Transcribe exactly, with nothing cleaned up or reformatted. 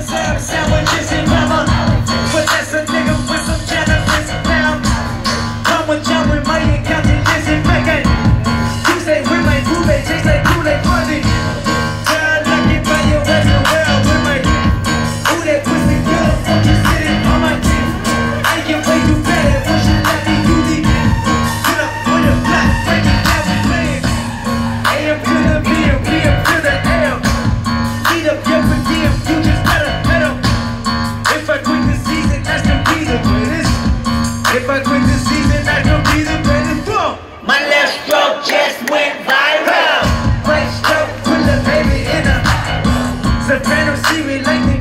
was ham sandwiches and mama. But that's a nigga with some cannabis now. Come with John with my account and listen back at you say with my boo, they taste like Kool-Aid funny. Girl, lucky by your ass and well with my ooh, that pussy good, won't you sit it on my teeth? I can play you better, won't you let me do the put up with a flat, break it down, we play it. A M to the B M, B M to the L. Eat up your per diem, you just better, better. If I quit the season, that's gonna be the greatest. If I quit the season, that's gonna be the greatest. Boom! My left stroke just went viral. Right stroke put the baby in a soprano, see me like